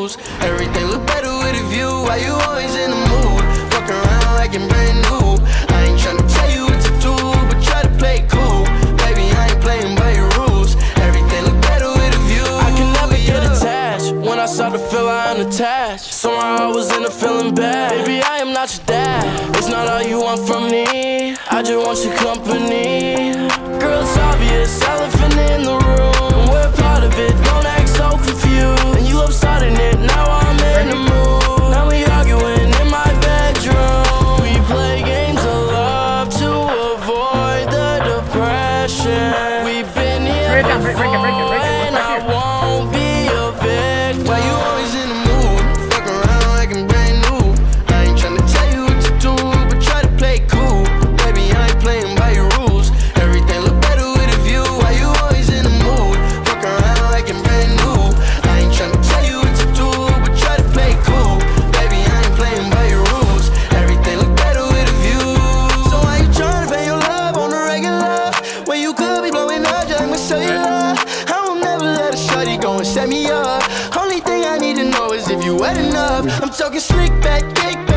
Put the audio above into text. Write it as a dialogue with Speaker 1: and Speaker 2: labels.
Speaker 1: rules. Everything look better with a view. Why you always in the mood? Fuck around like I'm brand new. I ain't tryna tell you what to do, but try to play cool. Baby, I ain't playing by your rules. Everything look better with a view. I can never get attached. When I start to feel I unattached, somehow I was in a feeling bad. Baby, I am not your dad. It's not all you want from me. I just want your company. Girl, it's obvious, elephant in the room. We're part of it, don't act so confused. And you love starting it, now I'm in the mood. Now we arguing in my bedroom. We play games of love to avoid the depression. We've been here before and I won't be a victim. Why you always in the mood? Fuck around like I'm brand new. I ain't tryna tell you what to do, but try to play cool. Baby, I ain't playing by your rules. Everything look better with a view. Why you always in the mood? Fuck around like I'm brand new. I ain't tryna tell you what to do, but try to play cool. Baby, I ain't playing by your rules. Everything look better with a view. So why you tryna pay your love on the regular when you could be blowing up just like my cellular? I will never let a shorty go and set me up. Only thing I need to know is if you wet enough. I'm talking slick back, kick back.